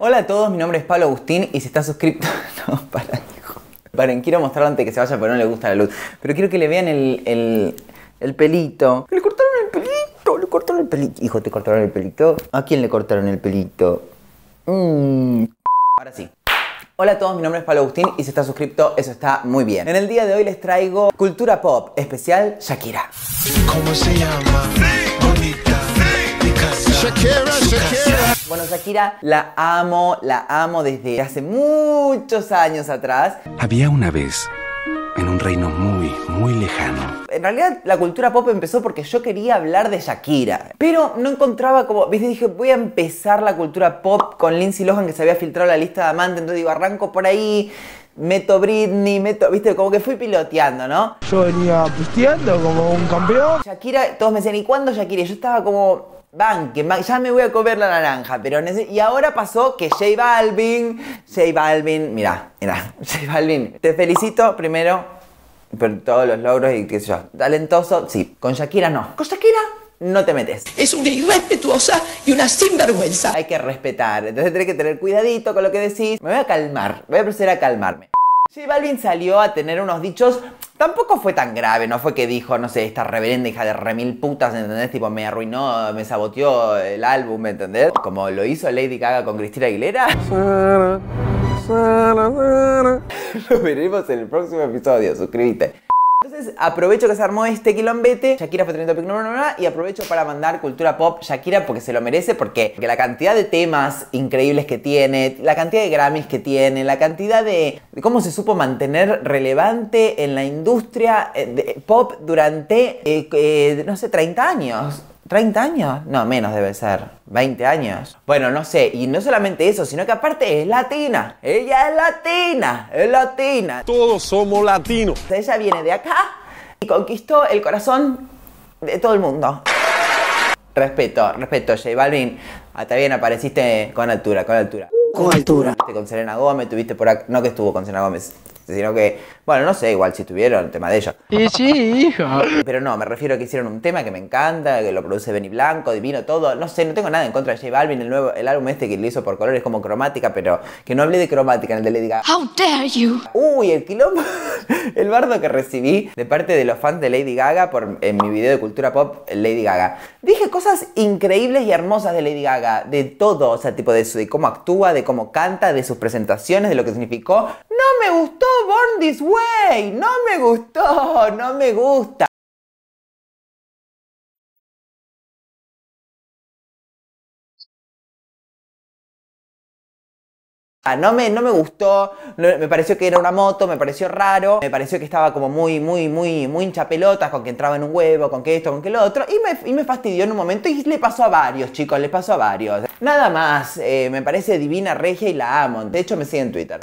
Hola a todos, mi nombre es Pablo Agustín y si estás suscrito... No, hijo. Paren, quiero mostrarlo antes de que se vaya porque no le gusta la luz. Pero quiero que le vean el pelito. Le cortaron el pelito, le cortaron el pelito. Hijo, te cortaron el pelito. ¿A quién le cortaron el pelito? Ahora sí. Hola a todos, mi nombre es Pablo Agustín y si estás suscrito, eso está muy bien. En el día de hoy les traigo Cultura Pop, especial Shakira. ¿Cómo se llama? Bonita. Shakira. Bueno, Shakira la amo desde hace muchos años atrás. Había una vez, en un reino muy lejano. En realidad la cultura pop empezó porque yo quería hablar de Shakira, pero no encontraba como, viste, dije voy a empezar la cultura pop con Lindsay Lohan, que se había filtrado la lista de amantes, entonces digo arranco por ahí, meto Britney, viste, como que fui piloteando, ¿no? Yo venía pisteando como un campeón. Shakira, todos me decían, ¿y cuándo Shakira? Y yo estaba como... ya me voy a comer la naranja, pero y ahora pasó que J Balvin, mira, J Balvin, te felicito primero por todos los logros y qué sé yo, talentoso, sí, con Shakira no, con Shakira no te metes. Es una irrespetuosa y una sinvergüenza. Hay que respetar, entonces tenés que tener cuidadito con lo que decís, me voy a calmar, voy a proceder a calmarme. J Balvin salió a tener unos dichos, tampoco fue tan grave, no fue que dijo, no sé, esta reverenda hija de remil putas, ¿entendés? Tipo, me arruinó, me saboteó el álbum, ¿me entendés? Como lo hizo Lady Gaga con Cristina Aguilera. Lo veremos en el próximo episodio, suscríbete. Entonces aprovecho que se armó este quilombete, Shakira fue trending topic número 1 y aprovecho para mandar cultura pop Shakira porque se lo merece, porque la cantidad de temas increíbles que tiene, la cantidad de Grammys que tiene, la cantidad de cómo se supo mantener relevante en la industria de pop durante, no sé, 30 años. ¿30 años? No, menos debe ser. 20 años. Bueno, no sé. Y no solamente eso, sino que aparte es latina. Ella es latina. Es latina. Todos somos latinos. Ella viene de acá y conquistó el corazón de todo el mundo. Respeto, J Balvin. Hasta bien apareciste con altura. Con altura. Con Selena Gómez, tuviste por acá. No que estuvo con Selena Gómez, sino que, bueno, no sé, igual si tuvieron el tema de ella. Y sí, hija. Pero no, me refiero a que hicieron un tema que me encanta, que lo produce Benny Blanco, divino, todo. No sé, no tengo nada en contra de J Balvin, el álbum este que le hizo por colores como cromática, pero que no hablé de cromática en el de Lady Gaga. How dare you? Uy, el quilombo, el bardo que recibí de parte de los fans de Lady Gaga en mi video de cultura pop, Lady Gaga. Dije cosas increíbles y hermosas de Lady Gaga, de todo, o sea, tipo de cómo actúa, de cómo canta, de sus presentaciones, de lo que significó. No me gustó Born This Way, no me gusta. No me gustó, me pareció que era una moto, me pareció raro, me pareció que estaba como muy hinchapelotas, con que entraba en un huevo, con que esto, con que lo otro, y me fastidió en un momento y le pasó a varios, chicos, le pasó a varios. Nada más, me parece divina, regia y la amo, de hecho me sigue en Twitter.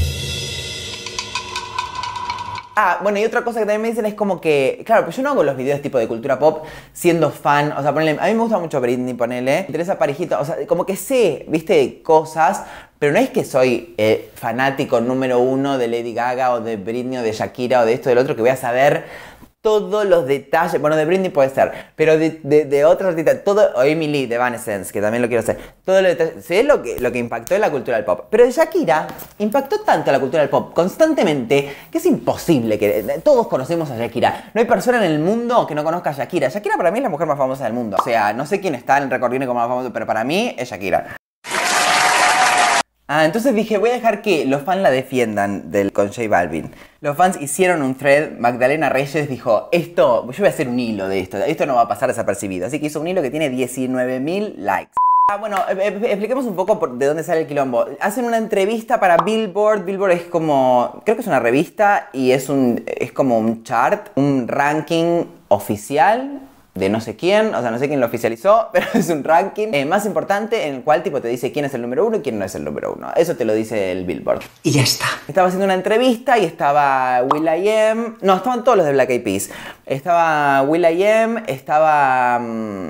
Bueno, y otra cosa que también me dicen es como que, claro, pues yo no hago los videos tipo de cultura pop siendo fan, o sea, ponele, a mí me gusta mucho Britney, ponele, me interesa parejita, o sea, como que sé, viste, cosas, pero no es que soy fanático número 1 de Lady Gaga o de Britney o de Shakira o de esto o del otro, que voy a saber todos los detalles, bueno, de Britney puede ser, pero de otros artistas, todo, o Emily de Evanescence, que también lo quiero hacer, todos los detalles, sé lo que impactó en la cultura del pop, pero de Shakira impactó tanto la cultura del pop constantemente que es imposible que todos conocemos a Shakira. No hay persona en el mundo que no conozca a Shakira. Shakira para mí es la mujer más famosa del mundo, o sea, no sé quién está en el récord como más famoso, pero para mí es Shakira. Entonces dije, voy a dejar que los fans la defiendan con J Balvin. Los fans hicieron un thread, Magdalena Reyes dijo, yo voy a hacer un hilo de esto no va a pasar desapercibido. Así que hizo un hilo que tiene 19.000 likes. Bueno, expliquemos un poco de dónde sale el quilombo. Hacen una entrevista para Billboard. Billboard es como, creo que es una revista y es como un chart, un ranking oficial de no sé quién, o sea, no sé quién lo oficializó, pero es un ranking más importante en el cual tipo te dice quién es el número 1 y quién no es el número 1. Eso te lo dice el Billboard. Y ya está. Estaba haciendo una entrevista y estaba will.i.am, no, estaban todos los de Black Eyed Peas. Estaba will.i.am, estaba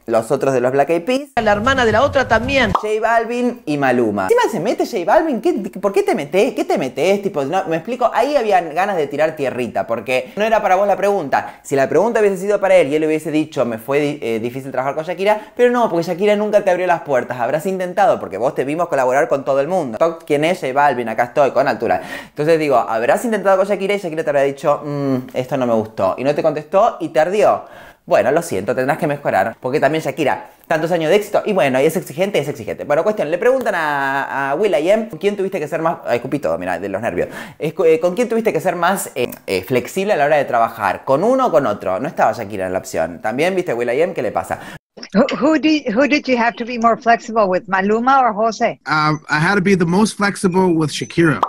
los otros de los Black Eyed Peas, La hermana de la otra también. J Balvin y Maluma. Encima se mete J Balvin, ¿por qué te metés? ¿Qué te metés? Tipo, no, me explico, ahí habían ganas de tirar tierrita, porque no era para vos la pregunta. Si la pregunta hubiese sido para él y él hubiese dicho, me fue difícil trabajar con Shakira, pero no, porque Shakira nunca te abrió las puertas. Habrás intentado, porque vos te vimos colaborar con todo el mundo. ¿Quién es J Balvin? Acá estoy, con altura. Entonces digo, habrás intentado con Shakira y Shakira te habrá dicho, esto no me gustó. Y no te contestó y te ardió. Bueno, lo siento, tendrás que mejorar, porque también Shakira, tantos años de éxito, y bueno, y es exigente, es exigente. Bueno, cuestión, le preguntan a will.i.am, ¿con quién tuviste que ser más, ay, escupí todo, mira, de los nervios, ¿con quién tuviste que ser más flexible a la hora de trabajar? ¿Con uno o con otro? No estaba Shakira en la opción. También, viste, will.i.am, ¿qué le pasa? Who did you have to be more flexible with, Maluma or Jose? I had to be the most flexible with Shakira.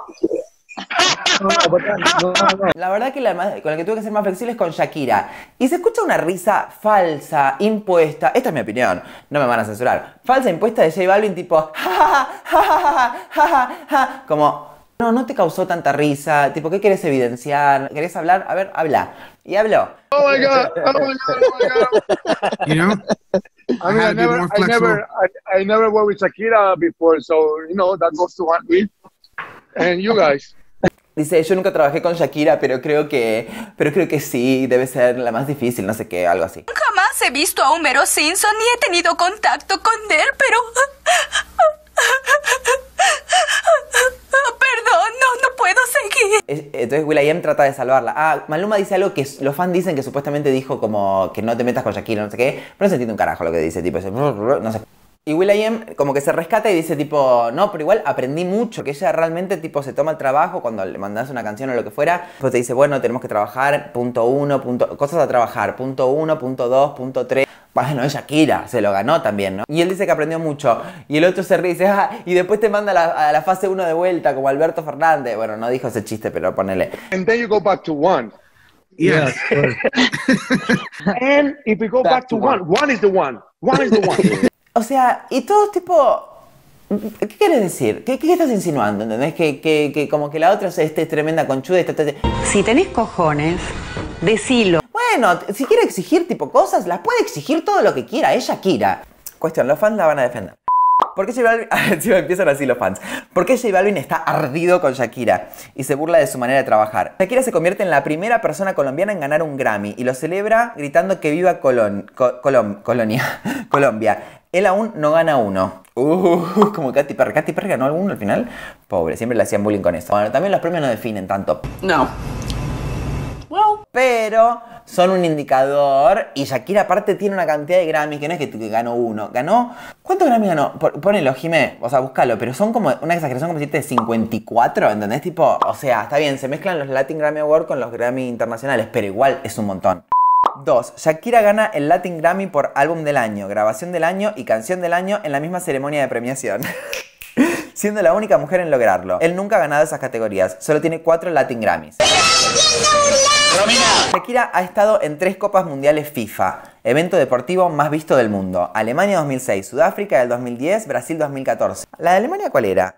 La verdad que con la que tuve que ser más flexible es con Shakira. Y se escucha una risa falsa, impuesta. Esta es mi opinión, no me van a censurar. Falsa, impuesta de J Balvin, tipo como, no te causó tanta risa. Tipo, ¿qué querés evidenciar? ¿Querés hablar? A ver, habla. Y habló. Oh my God! Oh my God! Oh my God! You know? I mean, I never worked with Shakira before, so you know that goes to one week. And you guys. Dice, yo nunca trabajé con Shakira, pero creo que sí, debe ser la más difícil, no sé qué, algo así. Jamás he visto a Homero Simpson ni he tenido contacto con él, pero... Perdón, no puedo seguir. Entonces will.i.am trata de salvarla. Maluma dice algo que los fans dicen que supuestamente dijo como que no te metas con Shakira, no sé qué, pero no se entiende un carajo lo que dice, tipo, no sé. Y will.i.am como que se rescata y dice tipo, no, pero igual aprendí mucho, que ella realmente tipo se toma el trabajo cuando le mandas una canción o lo que fuera, pues te dice, bueno, tenemos que trabajar, punto 1, cosas a trabajar, punto 1, punto 2, punto 3. Bueno, es Shakira, se lo ganó también, ¿no? Y él dice que aprendió mucho. Y el otro se ríe y dice, y después te manda a la fase 1 de vuelta, como Alberto Fernández. Bueno, no dijo ese chiste, pero ponele. And then you go back to one. Yes. And if we go back to one is the one. One is the one. O sea, y todos tipo... ¿Qué quieres decir? ¿Qué estás insinuando? ¿Entendés? Que como que la otra es tremenda conchuda y Si tenés cojones, decilo. Bueno, si quiere exigir tipo cosas, las puede exigir todo lo que quiera, es Shakira. Cuestión, los fans la van a defender. ¿Por qué J Balvin? Sí, empiezan así los fans. ¿Por qué J Balvin está ardido con Shakira y se burla de su manera de trabajar? Shakira se convierte en la primera persona colombiana en ganar un Grammy y lo celebra gritando que viva Colombia. Él aún no gana uno. Como Katy Perry. ¿Katy Perry ganó alguno al final? Pobre, siempre le hacían bullying con eso. Bueno, también los premios no definen tanto. No. Pero son un indicador y Shakira aparte tiene una cantidad de Grammys que no es que ganó uno. ¿Ganó? ¿Cuántos Grammys ganó? Ponelo, Jimé, o sea, búscalo, pero son como una exageración como decirte de 54, ¿entendés? Tipo, o sea, está bien, se mezclan los Latin Grammy Awards con los Grammy internacionales, pero igual es un montón. 2. Shakira gana el Latin Grammy por álbum del año, grabación del año y canción del año en la misma ceremonia de premiación. Siendo la única mujer en lograrlo. Él nunca ha ganado esas categorías, solo tiene 4 Latin Grammys. Shakira ha estado en 3 Copas Mundiales FIFA, evento deportivo más visto del mundo. Alemania 2006, Sudáfrica del 2010, Brasil 2014. ¿La de Alemania cuál era?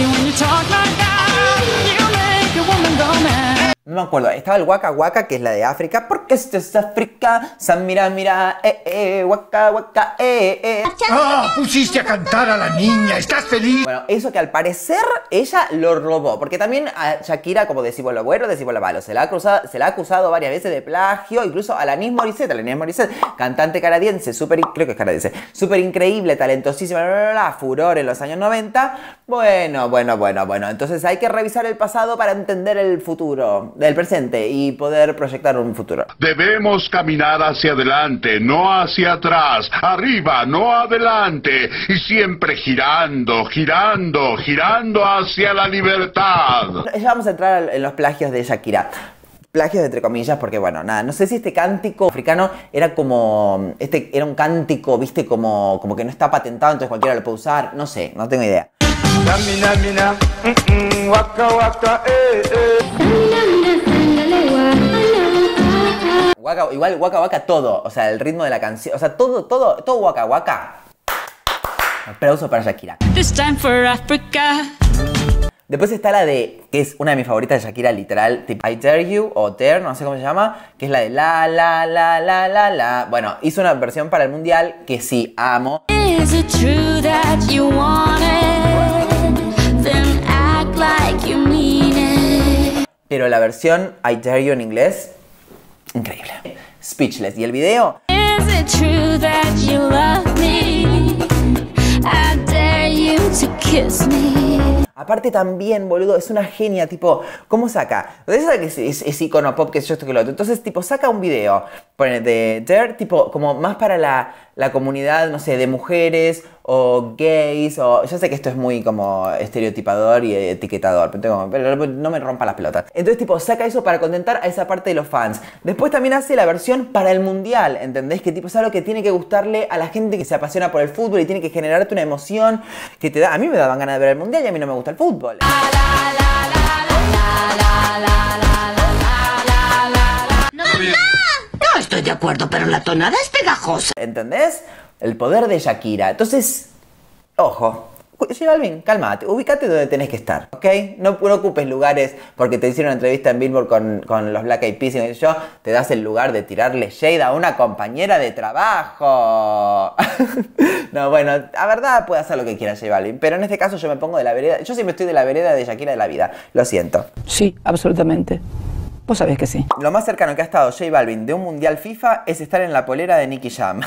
No me acuerdo, estaba el Waka Waka, que es la de África, porque esto es África, San mira, Waka Waka, ¡Ah! Pusiste a cantar a la niña, ¿estás feliz? Bueno, eso que al parecer ella lo robó, porque también a Shakira, como decimos lo bueno, decimos lo malo, se la ha acusado varias veces de plagio, incluso a Alanis Morissette, cantante canadiense, creo que es canadiense, súper increíble, talentosísima, furor en los años 90. Bueno, entonces hay que revisar el pasado para entender el futuro, del presente, y poder proyectar un futuro. Debemos caminar hacia adelante, no hacia atrás, arriba, no adelante, y siempre girando hacia la libertad. Ya vamos a entrar en los plagios de Shakira. Plagios entre comillas, porque bueno, nada, no sé si este cántico africano era como... era un cántico, viste, como que no está patentado, entonces cualquiera lo puede usar, no sé, no tengo idea. Igual Waka Waka todo, o sea, el ritmo de la canción, o sea, todo Waka Waka. Aplauso para Shakira. This time for Africa. Después está la de, que es una de mis favoritas de Shakira, literal, tipo I Dare You o Dare, no sé cómo se llama, que es la de la. Bueno, hizo una versión para el mundial que sí, amo. Is it true that you want it? Then act like you mean it. Pero la versión I Dare You en inglés, increíble. Speechless. ¿Y el video? Is it true that you love me? I dare you to kiss me. Aparte también, boludo, es una genia, tipo, ¿cómo saca? Entonces sabe que es icono pop, que es esto que lo otro. Entonces, tipo, saca un video, pone de Dare, tipo, como más para la comunidad, no sé, de mujeres o gays, o yo sé que esto es muy como estereotipador y etiquetador, pero no me rompa las pelotas. Entonces, tipo, saca eso para contentar a esa parte de los fans. Después también hace la versión para el mundial, ¿entendés? Que tipo es algo que tiene que gustarle a la gente que se apasiona por el fútbol y tiene que generarte una emoción que te da. A mí me daban ganas de ver el mundial y a mí no me gusta el fútbol. No estoy de acuerdo, pero la tonada es pegajosa. ¿Entendés? El poder de Shakira. Entonces, ojo. J Balvin, cálmate, ubícate donde tenés que estar, ¿ok? No ocupes lugares porque te hicieron una entrevista en Billboard con los Black Eyed Peas y yo, te das el lugar de tirarle shade a una compañera de trabajo. No, bueno, la verdad puede hacer lo que quiera J Balvin, pero en este caso yo me pongo de la vereda, yo siempre estoy de la vereda de Shakira de la vida, lo siento. Sí, absolutamente. Vos sabés que sí. Lo más cercano que ha estado J Balvin de un mundial FIFA es estar en la polera de Nicky Jam.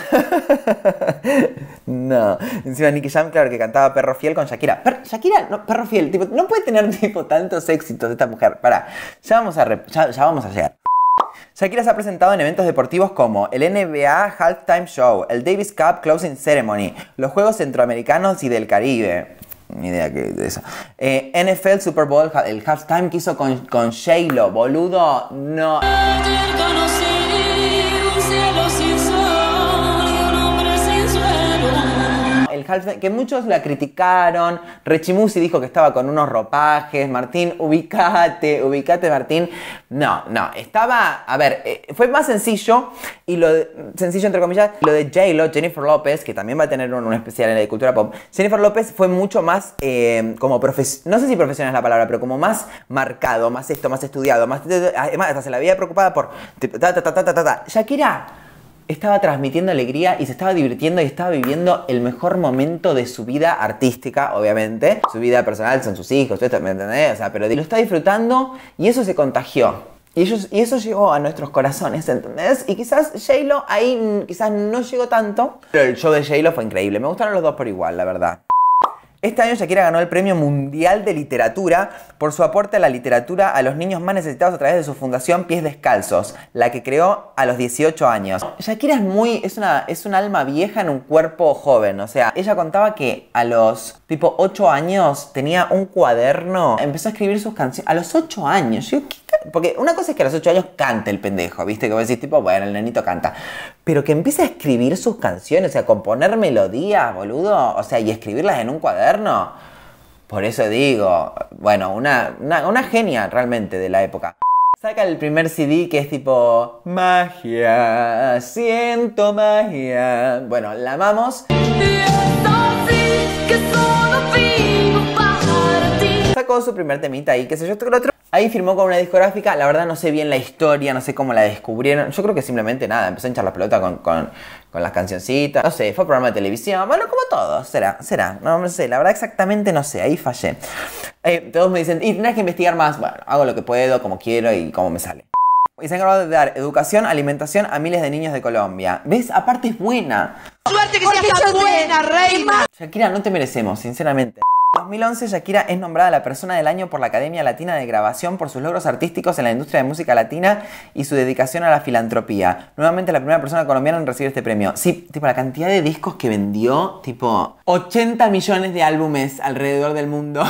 No, encima Nicky Jam, claro, que cantaba Perro Fiel con Shakira. Shakira, no, Perro Fiel, tipo, no puede tener tipo tantos éxitos esta mujer. Pará, ya vamos a llegar. Shakira se ha presentado en eventos deportivos como el NBA Halftime Show, el Davis Cup Closing Ceremony, los Juegos Centroamericanos y del Caribe. Ni idea que de eso. NFL Super Bowl, el halftime que hizo con J-Lo, boludo, no. El halftime, que muchos la criticaron. Rechimusi dijo que estaba con unos ropajes. Martín, ubicate Martín. No, estaba, a ver, fue más sencillo, y sencillo entre comillas, lo de J-Lo, Jennifer López, que también va a tener un especial en la de cultura pop. Jennifer López fue mucho más, como no sé si profesional es la palabra, pero como más marcado, más estudiado, además hasta se la había preocupada por Shakira estaba transmitiendo alegría y se estaba divirtiendo y estaba viviendo el mejor momento de su vida artística, obviamente. Su vida personal son sus hijos, todo esto, ¿me entendés? O sea, pero lo está disfrutando y eso se contagió. Y eso llegó a nuestros corazones, ¿entendés? Y quizás J-Lo ahí quizás no llegó tanto, pero el show de J-Lo fue increíble. Me gustaron los dos por igual, la verdad. Este año Shakira ganó el Premio Mundial de Literatura por su aporte a la literatura a los niños más necesitados a través de su fundación Pies Descalzos, la que creó a los 18 años. Shakira es un alma vieja en un cuerpo joven, o sea, ella contaba que a los tipo 8 años tenía un cuaderno, empezó a escribir sus canciones a los 8 años. Yo, porque una cosa es que a los 8 años cante el pendejo, ¿viste? Que vos decís tipo, bueno, el nenito canta. Pero que empiece a escribir sus canciones, o sea, componer melodías, boludo, o sea, y escribirlas en un cuaderno. Por eso digo, bueno, una genia realmente de la época. Saca el primer CD que es tipo magia, siento magia. Bueno, la amamos. Sacó su primer temita ahí, qué sé yo, esto que lo otro. Ahí firmó con una discográfica, la verdad no sé bien la historia, no sé cómo la descubrieron. Yo creo que simplemente nada, empezó a hinchar la pelota con las cancioncitas. No sé, fue programa de televisión, bueno, como todo, será. No sé, la verdad exactamente no sé, ahí fallé. Todos me dicen, y tenés que investigar más. Bueno, hago lo que puedo, como quiero y como me sale. Y se ha encargado de dar educación, alimentación a miles de niños de Colombia. ¿Ves? Aparte es buena. ¡Suerte que seas tan buena, reina! Shakira, no te merecemos, sinceramente. En 2011, Shakira es nombrada la persona del año por la Academia Latina de Grabación por sus logros artísticos en la industria de música latina y su dedicación a la filantropía. Nuevamente la primera persona colombiana en recibir este premio. Sí, tipo la cantidad de discos que vendió, tipo 80 millones de álbumes alrededor del mundo.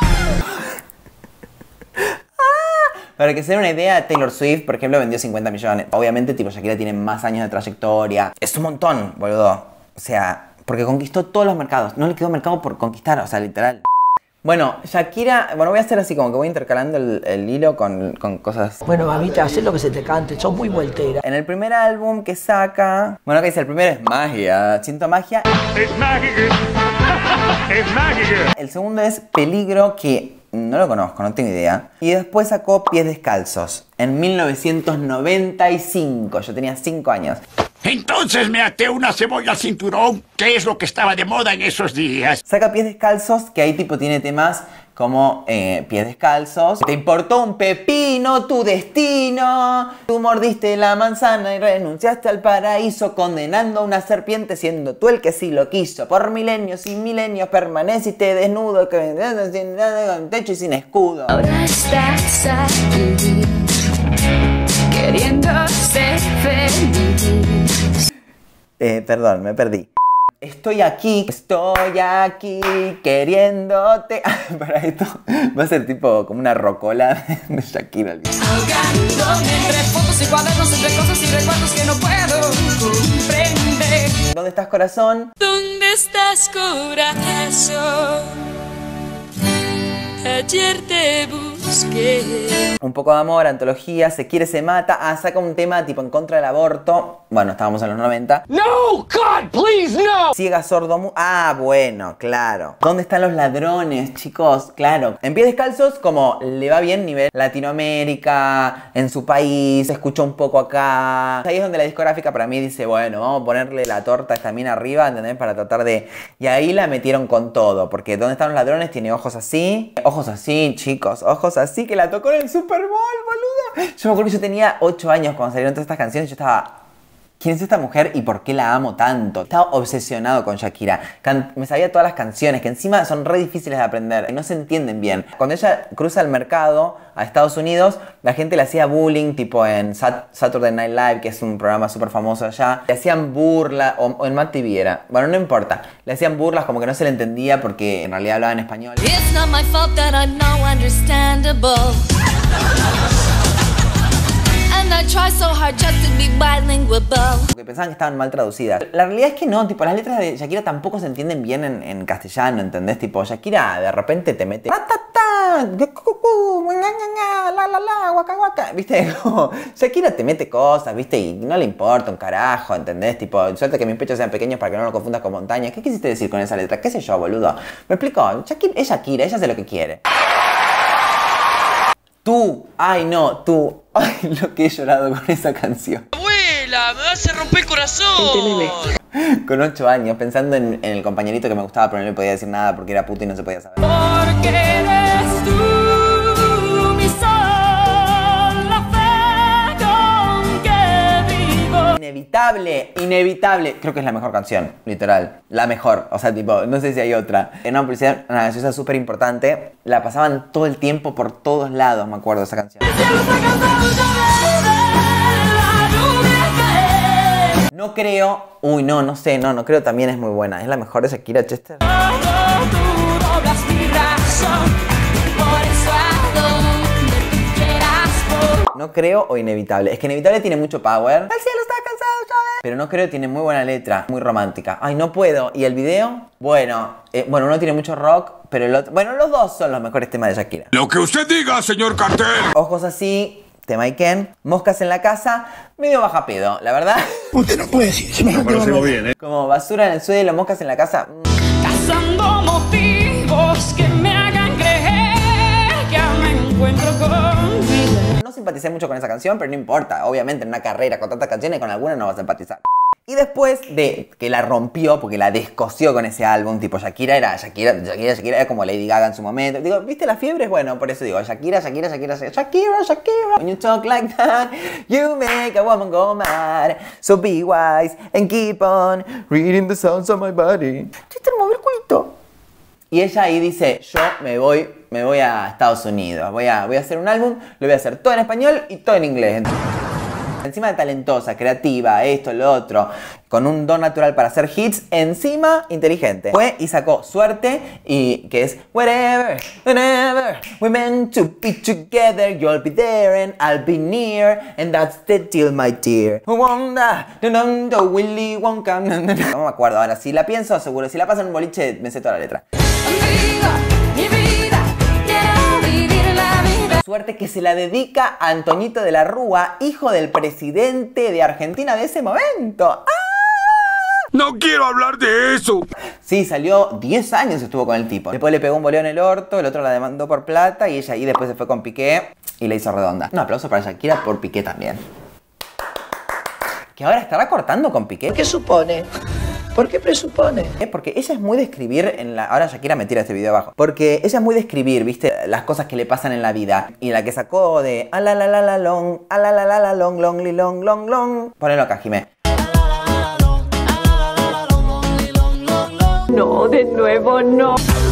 Para que se den una idea, Taylor Swift, por ejemplo, vendió 50 millones. Obviamente, tipo, Shakira tiene más años de trayectoria. Es un montón, boludo. O sea, porque conquistó todos los mercados. No le quedó mercado por conquistar, o sea, literal. Bueno, Shakira... Bueno, voy a hacer así como que voy intercalando el hilo con cosas... Bueno, mamita, haz lo que se te cante. Sos muy voltera. En el primer álbum que saca... Bueno, acá dice, el primero es magia. Siento magia. Es mágica. Es mágica. El segundo es Peligro, que... No lo conozco, no tengo idea. Y después sacó Pies Descalzos en 1995. Yo tenía 5 años. Entonces me até una cebolla al cinturón, que es lo que estaba de moda en esos días. Saca Pies Descalzos, que ahí tipo tiene temas como Pies Descalzos. Te importó un pepino tu destino. Tú mordiste la manzana y renunciaste al paraíso, condenando a una serpiente siendo tú el que sí lo quiso. Por milenios y milenios permaneciste desnudo, sin techo y sin escudo. Ahora estás aquí, queriendo ser feliz. Perdón, me perdí. Estoy aquí queriéndote. Para esto va a ser tipo como una rocola de Shakira. Ahogándome entre fotos y cuadernos, entre cosas y recuerdos que no puedo comprender. ¿Dónde estás, corazón? ¿Dónde estás, corazón? Ayer te busqué. Un poco de amor, antología, Se quiere, se mata. Ah, saca un tema tipo en contra del aborto. Bueno, estábamos en los 90. No, God, please, no. Ciega, sordo, ah, bueno, claro. ¿Dónde están los ladrones, chicos? Claro. En Pies Descalzos, como le va bien nivel Latinoamérica, en su país, se escucha un poco acá. Ahí es donde la discográfica para mí dice, bueno, vamos a ponerle la torta a esta mina arriba, ¿entendés? Para tratar de... Y ahí la metieron con todo, porque ¿Dónde están los ladrones? Tiene ojos así. Ojos así, chicos, ojos así, que la tocó en el Super Bowl, boludo. Yo me acuerdo que yo tenía 8 años cuando salieron todas estas canciones y yo estaba... ¿Quién es esta mujer y por qué la amo tanto? Estaba obsesionado con Shakira. Me sabía todas las canciones, que encima son re difíciles de aprender y no se entienden bien. Cuando ella cruza el mercado a Estados Unidos, la gente le hacía bullying, tipo en Saturday Night Live, que es un programa súper famoso allá. Le hacían burla, o en Matt TV era. Bueno, no importa. Le hacían burlas como que no se le entendía porque en realidad hablaba en español. It's not my fault that I'm no understandable. I try so hard just to be bilingual. Porque pensaban que estaban mal traducidas. La realidad es que no, tipo, las letras de Shakira tampoco se entienden bien en castellano, ¿entendés? Tipo, Shakira de repente te mete... ¿Viste? Como, Shakira te mete cosas, ¿viste? Y no le importa un carajo, ¿entendés? Tipo, suerte que mis pechos sean pequeños para que no lo confundas con montañas. ¿Qué quisiste decir con esa letra? ¿Qué sé yo, boludo? ¿Me explico? Shakira es Shakira, ella hace lo que quiere. Tú, ay no, tú, ay lo que he llorado con esa canción. Abuela, me vas a romper el corazón. Con 8 años, pensando en el compañerito que me gustaba, pero no le podía decir nada porque era puto y no se podía saber. Porque eres tú mi sol, la fe con que vivo. Inevitable, inevitable. Creo que es la mejor canción, literal. La mejor, o sea, tipo, no sé si hay otra. En una publicidad, una canción súper importante. La pasaban todo el tiempo por todos lados, me acuerdo de esa canción. No creo, uy no, no sé, no creo, también es muy buena. Es la mejor de Shakira, Chester. No creo o Inevitable. Es que Inevitable tiene mucho power. El cielo está cansado, ¿sabes? Pero no creo, tiene muy buena letra, muy romántica. Ay, no puedo. ¿Y el video? Bueno, uno tiene mucho rock, pero el otro... Bueno, los dos son los mejores temas de Shakira. Lo que usted diga, señor Cartel. Ojos así, tema Iken. Moscas en la casa, medio baja pedo, la verdad. Usted no puede decir, se me conocemos bien, Como basura en el suelo, moscas en la casa. Cazando motivos que me hagan creer que me encuentro conmigo. No simpaticé mucho con esa canción, pero no importa. Obviamente en una carrera con tantas canciones, con alguna no vas a empatizar. Y después de que la rompió, porque la descosió con ese álbum, tipo Shakira era como Lady Gaga en su momento. Digo, ¿viste la fiebre? Bueno, por eso digo, Shakira. When you talk like that, you make a woman go mad. So be wise and keep on reading the sounds of my body. Chiste, mover el culito. Y ella ahí dice, yo me voy a Estados Unidos, voy a hacer un álbum, lo voy a hacer todo en español y todo en inglés. Encima de talentosa, creativa, esto, lo otro, con un don natural para hacer hits, encima inteligente. Fue y sacó Suerte, y que es Wherever, whenever, we're meant to be together, you'll be there and I'll be near, and that's the deal, my dear. Willy Wonka. No me acuerdo, ahora si la pienso, seguro, si la paso en un boliche, me sé toda la letra. Suerte, que se la dedica a Antoñito de la Rúa, hijo del presidente de Argentina de ese momento. ¡Ah! No quiero hablar de eso. Sí, salió 10 años estuvo con el tipo. Después le pegó un boleo en el orto, el otro la demandó por plata y ella ahí después se fue con Piqué y le hizo redonda. Un aplauso para Shakira por Piqué también. Que ahora estará cortando con Piqué. ¿Qué supone? ¿Por qué presupone? Porque ella es muy de escribir en la... Ahora Shakira me tira este video abajo. Porque ella es muy de escribir, ¿viste? Las cosas que le pasan en la vida. Y la que sacó de... A la la la la long, a la la la la long, long, li, long, long, long. Ponelo acá, Jimé. No, de nuevo no.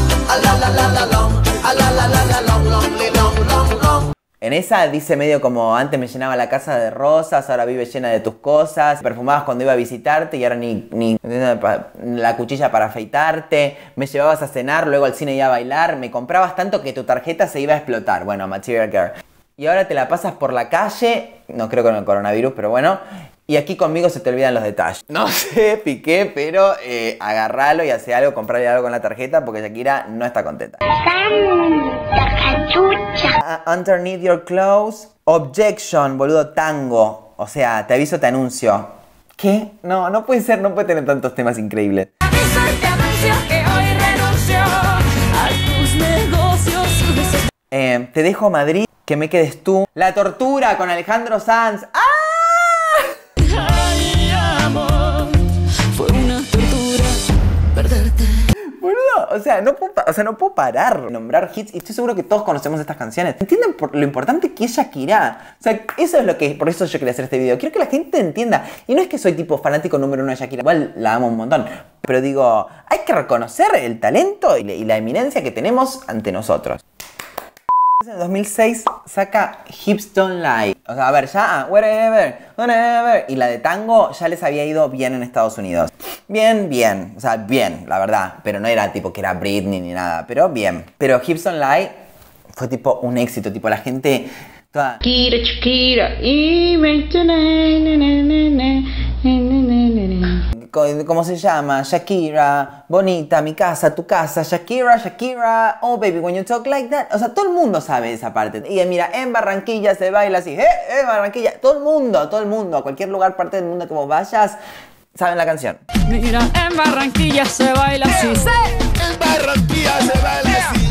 En esa dice medio como antes me llenaba la casa de rosas, ahora vive llena de tus cosas, perfumabas cuando iba a visitarte y ahora ni la cuchilla para afeitarte, me llevabas a cenar, luego al cine y a bailar, me comprabas tanto que tu tarjeta se iba a explotar. Bueno, Material Girl. Y ahora te la pasas por la calle, no creo con el coronavirus, pero bueno, y aquí conmigo se te olvidan los detalles. No sé, Piqué, pero agarralo y hace algo, comprarle algo con la tarjeta porque Shakira no está contenta. Underneath your clothes. Objection, boludo, tango. O sea, te aviso, te anuncio. ¿Qué? No, no puede ser, no puede tener tantos temas increíbles. Aviso, te anuncio que hoy renuncio a tus negocios. Te dejo Madrid, que me quedes tú. La tortura con Alejandro Sanz. ¡Ah! Ay, amor, fue una tortura perderte. Boludo, o sea, no puedo parar de nombrar hits y estoy seguro que todos conocemos estas canciones. ¿Entienden por lo importante que es Shakira? O sea, eso es lo que, por eso yo quería hacer este video. Quiero que la gente entienda. Y no es que soy tipo fanático número 1 de Shakira, igual la amo un montón. Pero digo, hay que reconocer el talento y la eminencia que tenemos ante nosotros. En el 2006 saca Hips Don't Lie. O sea, a ver, ya, whatever. Y la de tango ya les había ido bien en Estados Unidos. Bien. O sea, bien, la verdad. Pero no era tipo que era Britney ni nada. Pero bien. Pero Hips Don't Lie fue tipo un éxito. Tipo la gente toda... Shakira, y ¿Cómo se llama? Shakira, bonita, mi casa, tu casa, Shakira, oh baby, when you talk like that. O sea, todo el mundo sabe esa parte. Y mira, en Barranquilla se baila así, en Barranquilla. Todo el mundo, a cualquier lugar, parte del mundo que vos vayas, saben la canción. Mira, en Barranquilla se baila así. En Barranquilla se baila así.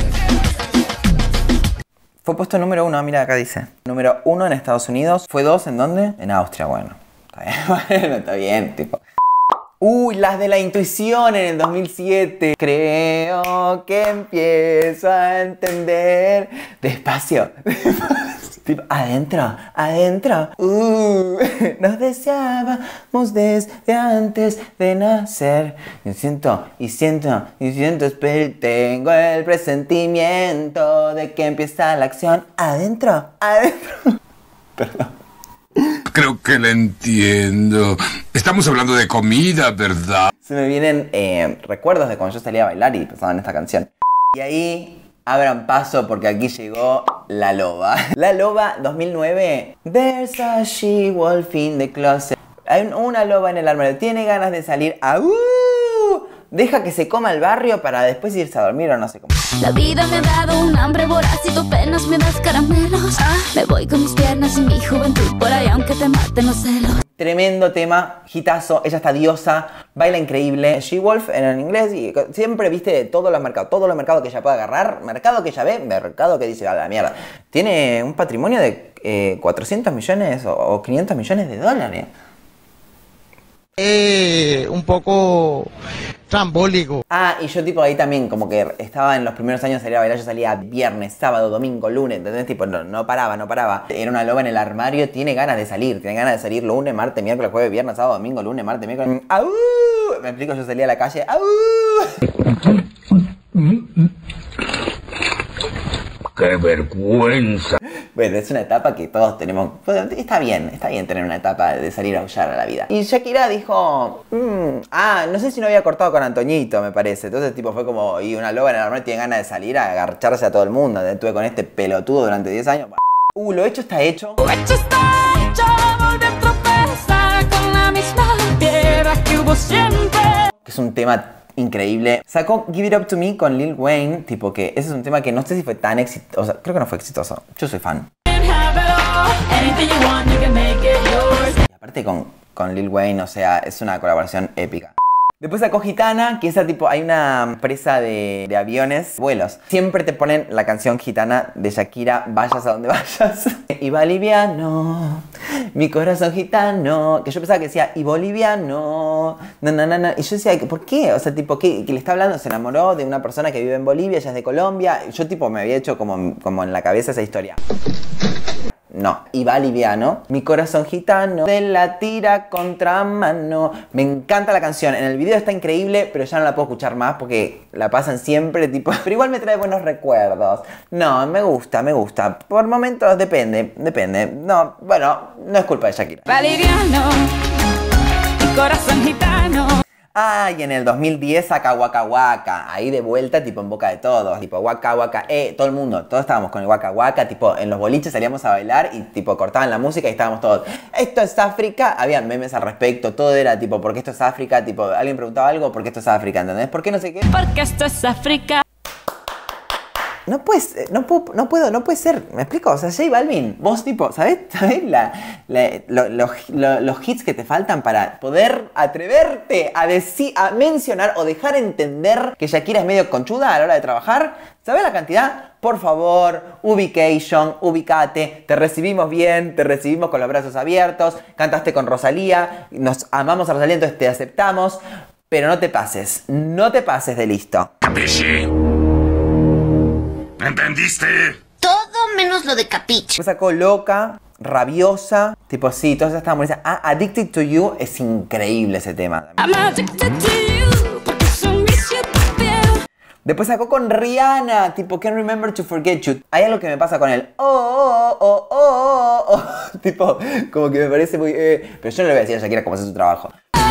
Fue puesto número 1, mira acá dice. Número 1 en Estados Unidos. ¿Fue 2 en dónde? En Austria, bueno. Está bien, bueno, está bien, tipo. Uy, las de la intuición en el 2007. Creo que empiezo a entender. Despacio. Tipo, adentro. Nos deseábamos desde antes de nacer. Y siento, espero, tengo el presentimiento de que empieza la acción. Adentro. Perdón. Creo que la entiendo. Estamos hablando de comida, ¿verdad? Se me vienen recuerdos de cuando yo salía a bailar y pasaban esta canción. Y ahí abran paso porque aquí llegó La Loba. La Loba 2009. There's a she-wolf in the closet. Hay una loba en el armario. Tiene ganas de salir. ¡Au! Deja que se coma el barrio para después irse a dormir o no sé cómo. La vida me ha dado un hambre voraz y tú apenas me das caramelos. Me voy con mis piernas y mi juventud por ahí aunque te maten los celos. Tremendo tema, hitazo, ella está diosa, baila increíble. She-Wolf en inglés y siempre viste todos los mercados que ella puede agarrar, mercado que ella ve, mercado que dice a la mierda. Tiene un patrimonio de 400 millones o 500 millones de dólares. Un poco trambólico. Ah, y yo tipo ahí también, como que estaba en los primeros años de salir a bailar, yo salía viernes, sábado, domingo, lunes, ¿entendés? Tipo, no paraba. Era una loba en el armario, tiene ganas de salir lunes, martes, miércoles, jueves, viernes, sábado, domingo, lunes, martes, miércoles. ¡Au! Me explico, yo salía a la calle, ¡au! ¡Qué vergüenza! Bueno, es una etapa que todos tenemos. Está bien tener una etapa de salir a aullar a la vida. Y Shakira dijo, no sé si no había cortado con Antoñito, me parece. Entonces tipo fue como, y una loba en el armario tiene ganas de salir a agarcharse a todo el mundo. Estuve con este pelotudo durante 10 años. Lo hecho está hecho. Lo hecho está hecho, volví a tropezar con la misma piedra que hubo siempre. Que es un tema increíble. Sacó Give It Up To Me con Lil Wayne, tipo que ese es un tema que no sé si fue tan exitoso, o sea, creo que no fue exitoso. Yo soy fan. Y aparte con Lil Wayne, o sea, es una colaboración épica. Después sacó Gitana, que esa tipo, hay una empresa de aviones, vuelos. Siempre te ponen la canción Gitana de Shakira, vayas a donde vayas. Y boliviano, mi corazón gitano. Que yo pensaba que decía, y boliviano, na, na, na, na. Y yo decía, ¿por qué? O sea, tipo, ¿qué le está hablando? Se enamoró de una persona que vive en Bolivia, ella es de Colombia. Yo tipo me había hecho como en la cabeza esa historia. No, y va liviano, mi corazón gitano, de la tira contramano. Me encanta la canción, en el video está increíble, pero ya no la puedo escuchar más porque la pasan siempre, tipo. Pero igual me trae buenos recuerdos. No, me gusta. Por momentos depende. No, bueno, no es culpa de Shakira. Va liviano, mi corazón gitano. Ah, y en el 2010 saca Waka Waka, ahí de vuelta, tipo en boca de todos, tipo Waka Waka, todo el mundo, todos estábamos con el Waka Waka, tipo en los boliches salíamos a bailar y tipo cortaban la música y estábamos todos, esto es África, había memes al respecto, todo era tipo, ¿por qué esto es África? Tipo, alguien preguntaba algo, ¿por qué esto es África? ¿Entendés? ¿Por qué no sé qué? Porque esto es África. No puede ser, ¿me explico? O sea, J Balvin, vos tipo, ¿sabés los hits que te faltan para poder atreverte a mencionar o dejar entender que Shakira es medio conchuda a la hora de trabajar? ¿Sabés la cantidad? Por favor, ubication, ubicate, te recibimos bien, te recibimos con los brazos abiertos, cantaste con Rosalía, nos amamos a Rosalía, entonces te aceptamos, pero no te pases de listo. ¿Entendiste? Todo menos lo de capiche. Me sacó Loca, Rabiosa, tipo sí, todas esas estaban buenísimas. Ah, Addicted to You, es increíble ese tema. I'm addicted to you, porque es un vicio tu piel. Después sacó con Rihanna, tipo Can't Remember to Forget You. Hay algo que me pasa con él. Tipo, como que me parece muy... Pero yo no le voy a decir a Shakira cómo hacer su trabajo.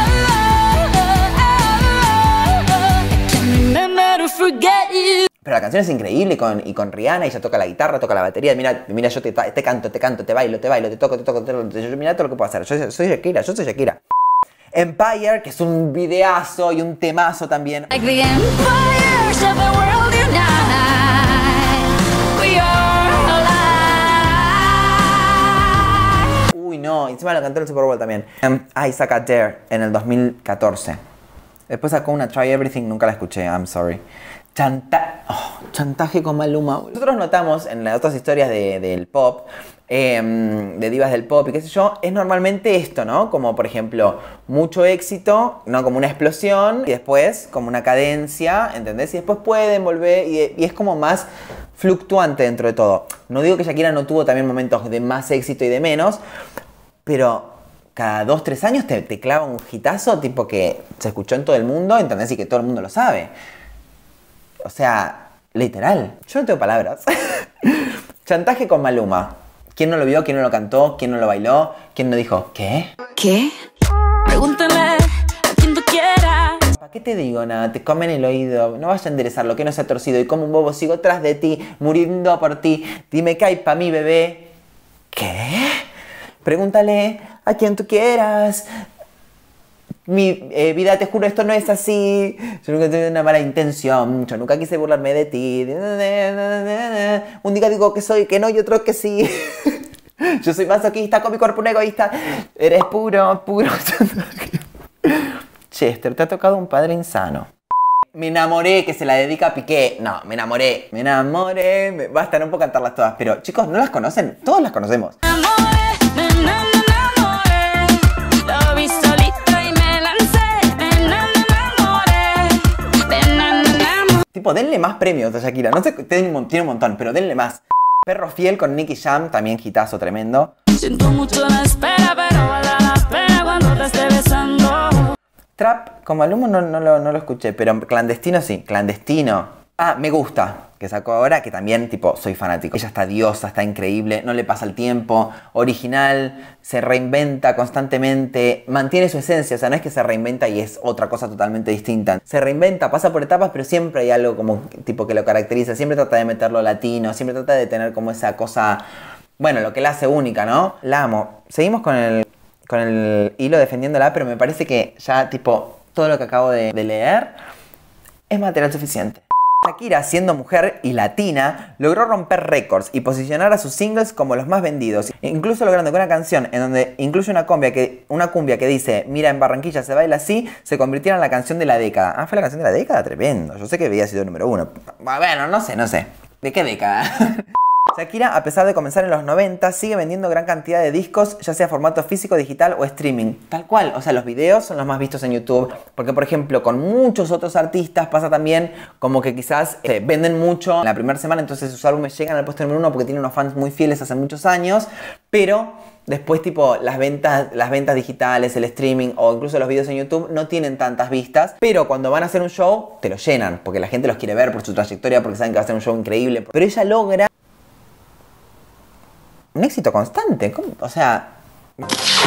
Pero la canción es increíble y con Rihanna, ella toca la guitarra, toca la batería. Mira, yo te canto, te bailo, te toco. Mira todo lo que puedo hacer. Yo soy Shakira. Empire, que es un videazo y un temazo también. Like the empires of the world unite, we are alive. Uy, no, encima lo cantó en el Super Bowl también. Saca Dare en el 2014. Después sacó una Try Everything, nunca la escuché, I'm sorry. Chantaje con Maluma. Nosotros notamos en las otras historias del pop, de divas del pop y qué sé yo, es normalmente esto, ¿no? Como por ejemplo, mucho éxito, ¿no? Como una explosión y después como una cadencia, ¿entendés? Y después pueden volver y es como más fluctuante dentro de todo. No digo que Shakira no tuvo también momentos de más éxito y de menos, pero cada 2-3 años te clava un hitazo tipo que se escuchó en todo el mundo, ¿entendés? Y que todo el mundo lo sabe. O sea, literal. Yo no tengo palabras. Chantaje con Maluma. ¿Quién no lo vio? ¿Quién no lo cantó? ¿Quién no lo bailó? ¿Quién no dijo qué? ¿Qué? Pregúntale a quien tú quieras. ¿Para qué te digo nada? Te comen el oído. No vas a enderezar lo que no se ha torcido. Y como un bobo sigo tras de ti, muriendo por ti. Dime qué hay pa' mí, bebé. ¿Qué? Pregúntale a quien tú quieras. Mi vida, te juro, esto no es así. Yo nunca tuve una mala intención. Yo nunca quise burlarme de ti. Un día digo que soy que no y otro que sí. Yo soy masoquista con mi cuerpo un egoísta. Eres puro. Chester, te ha tocado un padre insano. Me enamoré, que se la dedica a Piqué. No, me enamoré. Basta, no puedo cantarlas todas. Pero chicos, ¿no las conocen? Todos las conocemos. Tipo, denle más premios a Shakira. No sé, tiene un montón, pero denle más. Perro Fiel con Nicky Jam, también hitazo tremendo. Siento mucho la espera, pero vale la pena cuando te esté besando. Trap, como Maluma no lo escuché, pero Clandestino sí, Clandestino. Ah, Me Gusta, que sacó ahora, que también, tipo, soy fanático. Ella está diosa, está increíble, no le pasa el tiempo, original, se reinventa constantemente, mantiene su esencia, o sea, no es que se reinventa y es otra cosa totalmente distinta. Se reinventa, pasa por etapas, pero siempre hay algo como, tipo, que lo caracteriza, siempre trata de meterlo latino, siempre trata de tener como esa cosa, bueno, lo que la hace única, ¿no? La amo. Seguimos con el hilo defendiéndola, pero me parece que ya, tipo, todo lo que acabo de leer es material suficiente. Shakira, siendo mujer y latina, logró romper récords y posicionar a sus singles como los más vendidos, incluso logrando que una canción en donde incluye una cumbia que dice "Mira, en Barranquilla se baila así", se convirtiera en la canción de la década. Ah, ¿fue la canción de la década? Tremendo. Yo sé que había sido número 1. Bueno, no sé. ¿De qué década? Shakira, a pesar de comenzar en los 90, sigue vendiendo gran cantidad de discos, ya sea formato físico, digital o streaming. Tal cual, o sea, los videos son los más vistos en YouTube. Porque, por ejemplo, con muchos otros artistas pasa también como que quizás venden mucho en la primera semana, entonces sus álbumes llegan al puesto número 1 porque tienen unos fans muy fieles hace muchos años, pero después tipo las ventas digitales, el streaming o incluso los videos en YouTube no tienen tantas vistas, pero cuando van a hacer un show te lo llenan, porque la gente los quiere ver por su trayectoria, porque saben que va a ser un show increíble. Pero ella logra un éxito constante. ¿Cómo? O sea, es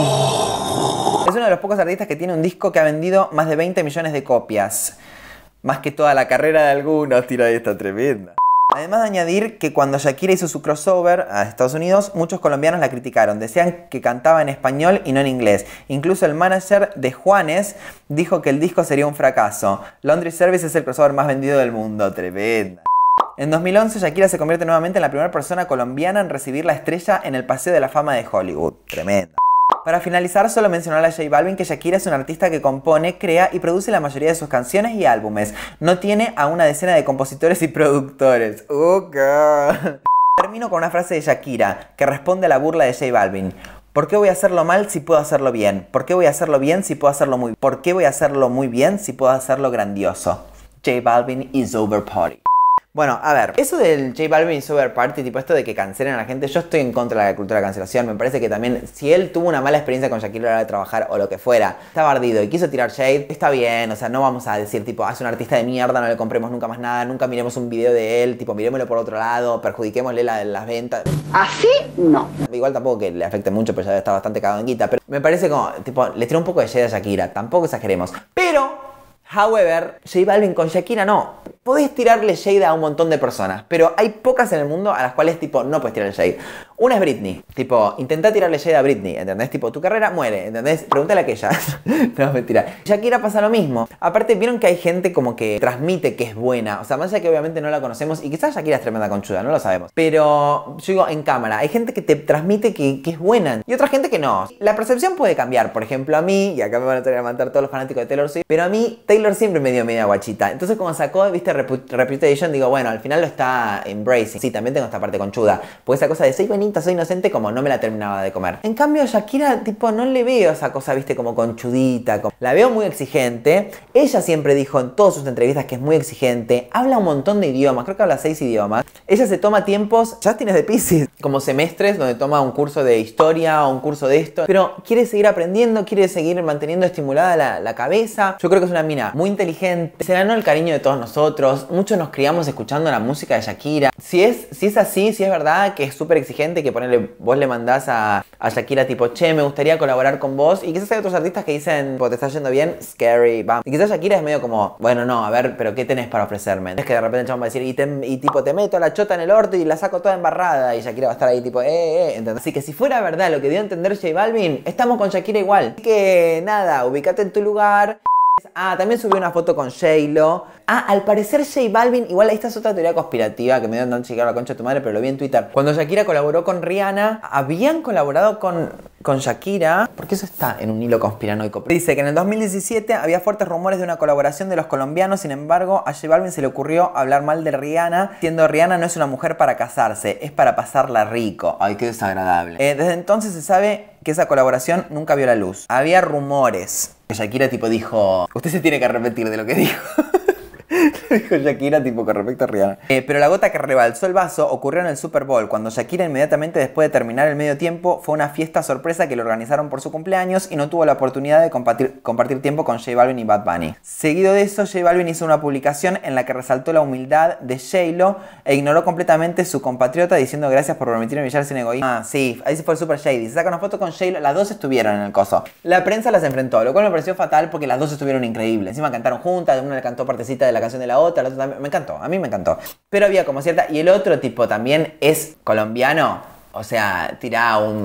uno de los pocos artistas que tiene un disco que ha vendido más de 20 millones de copias. Más que toda la carrera de algunos. Tira esta tremenda. Además de añadir que cuando Shakira hizo su crossover a Estados Unidos, muchos colombianos la criticaron. Decían que cantaba en español y no en inglés. Incluso el manager de Juanes dijo que el disco sería un fracaso. Laundry Service es el crossover más vendido del mundo. Tremenda. En 2011, Shakira se convierte nuevamente en la primera persona colombiana en recibir la estrella en el Paseo de la Fama de Hollywood. Tremenda. Para finalizar, solo mencionar a J Balvin que Shakira es un artista que compone, crea y produce la mayoría de sus canciones y álbumes. No tiene a una decena de compositores y productores. Girl. Termino con una frase de Shakira que responde a la burla de J Balvin. ¿Por qué voy a hacerlo mal si puedo hacerlo bien? ¿Por qué voy a hacerlo bien si puedo hacerlo muy bien? ¿Por qué voy a hacerlo muy bien si puedo hacerlo grandioso? J Balvin is over party. Bueno, a ver, eso del J Balvin is over party, tipo esto de que cancelen a la gente, yo estoy en contra de la cultura de cancelación. Me parece que también, si él tuvo una mala experiencia con Shakira a la hora de trabajar o lo que fuera, estaba ardido y quiso tirar shade, está bien, o sea, no vamos a decir tipo, es un artista de mierda, no le compremos nunca más nada, nunca miremos un video de él, tipo, mirémoslo por otro lado, perjudiquémosle las ventas. Así no. Igual tampoco que le afecte mucho, pero ya está bastante cagado en guita, pero me parece como, tipo, le tiró un poco de shade a Shakira, tampoco exageremos. Pero, however, J Balvin con Shakira no. Podés tirarle shade a un montón de personas, pero hay pocas en el mundo a las cuales, tipo, no puedes tirarle shade. Una es Britney. Tipo, intentá tirarle shade a Britney, ¿entendés? Tipo, tu carrera muere, ¿entendés? Pregúntale a aquella. No, mentira. Shakira pasa lo mismo. Aparte, vieron que hay gente como que transmite que es buena. O sea, más allá que obviamente no la conocemos, y quizás Shakira es tremenda conchuda, no lo sabemos. Pero, yo digo, en cámara, hay gente que te transmite que es buena, y otra gente que no. La percepción puede cambiar. Por ejemplo, a mí, y acá me van a tener que levantar todos los fanáticos de Taylor Swift, pero a mí, Taylor siempre me dio media guachita. Entonces, como sacó, viste, Reputation, digo, bueno, al final lo está embracing. Sí, también tengo esta parte conchuda. Porque esa cosa de soy bonita, soy inocente, como no me la terminaba de comer. En cambio, a Shakira, tipo, no le veo esa cosa, viste, como conchudita. La veo muy exigente. Ella siempre dijo en todas sus entrevistas que es muy exigente. Habla un montón de idiomas, creo que habla 6 idiomas. Ella se toma tiempos, ya tienes de Piscis, como semestres donde toma un curso de historia o un curso de esto. Pero quiere seguir aprendiendo, quiere seguir manteniendo estimulada la cabeza. Yo creo que es una mina muy inteligente. Se ganó el cariño de todos nosotros. Muchos nos criamos escuchando la música de Shakira. Si es así, si es verdad que es súper exigente, que ponerle, vos le mandás a Shakira tipo, che, me gustaría colaborar con vos, y quizás hay otros artistas que dicen, te está yendo bien, scary, bam. Y quizás Shakira es medio como, bueno, no, a ver, pero ¿qué tenés para ofrecerme? Es que de repente el chabón va a decir, y tipo, te meto la chota en el orto y la saco toda embarrada, y Shakira va a estar ahí tipo, ¿entendés? Así que si fuera verdad lo que dio a entender J Balvin, estamos con Shakira igual. Así que nada, ubicate en tu lugar. Ah, también subió una foto con J-Lo. Ah, al parecer J Balvin, igual esta es otra teoría conspirativa que me dio tan chiquita la concha de tu madre, pero lo vi en Twitter. Cuando Shakira colaboró con Rihanna, habían colaborado con Shakira, porque eso está en un hilo conspiranoico. Dice que en el 2017 había fuertes rumores de una colaboración de los colombianos, sin embargo, a J Balvin se le ocurrió hablar mal de Rihanna, siendo Rihanna no es una mujer para casarse, es para pasarla rico. Ay, qué desagradable. Desde entonces se sabe que esa colaboración nunca vio la luz. Había rumores. Shakira tipo dijo, usted se tiene que arrepentir de lo que dijo. Dijo Shakira tipo con respecto a Rihanna. Pero la gota que rebalsó el vaso ocurrió en el Super Bowl, cuando Shakira inmediatamente después de terminar el medio tiempo fue a una fiesta sorpresa que le organizaron por su cumpleaños y no tuvo la oportunidad de compartir tiempo con J Balvin y Bad Bunny. Seguido de eso, J Balvin hizo una publicación en la que resaltó la humildad de J-Lo e ignoró completamente su compatriota diciendo gracias por permitirme brillar sin egoísmo. Ah, sí, ahí sí fue el super shady. Se saca una foto con J-Lo, las dos estuvieron en el coso. La prensa las enfrentó, lo cual me pareció fatal porque las dos estuvieron increíbles. Encima cantaron juntas, una le cantó partecita de la canción de la otra, la otra también. Me encantó, a mí me encantó. Pero había como cierta... Y el otro tipo también es colombiano. O sea, tirá un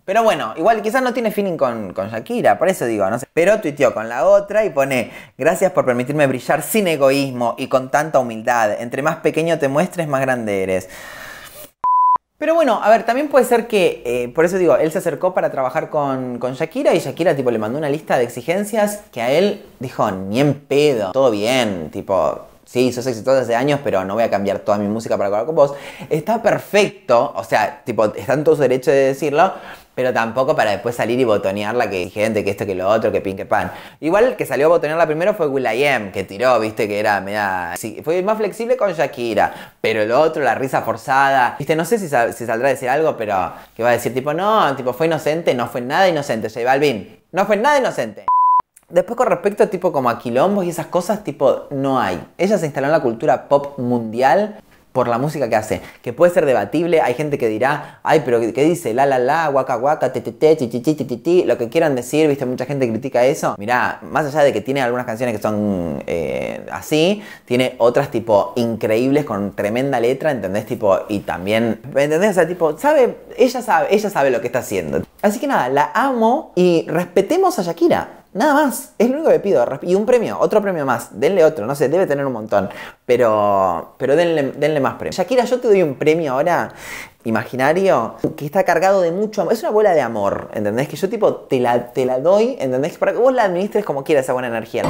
Pero bueno, igual quizás no tiene feeling con Shakira, por eso digo, no sé. Pero tuiteó con la otra y pone: gracias por permitirme brillar sin egoísmo y con tanta humildad. Entre más pequeño te muestres, más grande eres. Pero bueno, a ver, también puede ser que, por eso digo, él se acercó para trabajar con Shakira y Shakira tipo le mandó una lista de exigencias que a él dijo: ni en pedo, todo bien, tipo... Sí, sos exitoso hace años, pero no voy a cambiar toda mi música para colaborar con vos. Está perfecto, o sea, tipo, está en todo su derecho de decirlo, pero tampoco para después salir y botonearla que gente, que esto, que lo otro, que pin, que pan. Igual el que salió a botonearla primero fue will.i.am, que tiró, viste, que era media... Sí, fue más flexible con Shakira, pero lo otro, la risa forzada, viste, no sé si saldrá a decir algo, pero que va a decir tipo, no, tipo, fue inocente, no fue nada inocente, J Balvin, no fue nada inocente. Después con respecto a tipo como a quilombos y esas cosas, tipo, no hay. Ella se instaló en la cultura pop mundial por la música que hace, que puede ser debatible. Hay gente que dirá: ay, pero ¿qué dice? La, guaca, guaca, te, ti, lo que quieran decir, viste, mucha gente critica eso. Mirá, más allá de que tiene algunas canciones que son así, tiene otras tipo increíbles con tremenda letra, ¿entendés? Tipo, y también, ¿me entendés? O sea, tipo, ella sabe lo que está haciendo. Así que nada, la amo y respetemos a Shakira. Nada más, es lo único que pido. Y un premio, otro premio más. Denle otro, no sé, debe tener un montón. Pero denle más premios. Shakira, yo te doy un premio ahora imaginario que está cargado de mucho amor. Es una bola de amor, ¿entendés? Que yo tipo te la doy, ¿entendés? Para que vos la administres como quieras esa buena energía.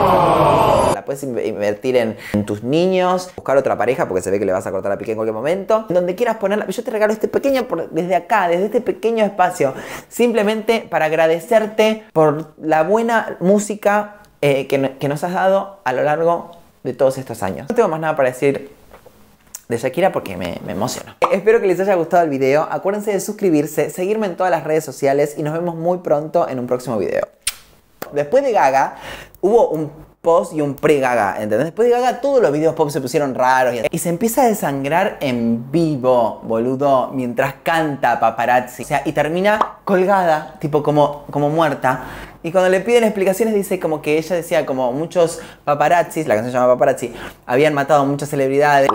La puedes invertir en tus niños, buscar otra pareja porque se ve que le vas a cortar la pique en cualquier momento. Donde quieras ponerla. Yo te regalo este pequeño, desde acá, desde este pequeño espacio, simplemente para agradecerte por la buena música que nos has dado a lo largo de todos estos años. No tengo más nada para decir de Shakira porque me emociono. Espero que les haya gustado el video. Acuérdense de suscribirse, seguirme en todas las redes sociales y nos vemos muy pronto en un próximo video. Después de Gaga, hubo un post y un pre-Gaga, ¿entendés? Después de Gaga todos los videos pop se pusieron raros y se empieza a desangrar en vivo, boludo, mientras canta Paparazzi. O sea, y termina colgada, tipo como muerta. Y cuando le piden explicaciones dice como que ella decía como muchos paparazzis, la canción se llama Paparazzi, habían matado a muchas celebridades.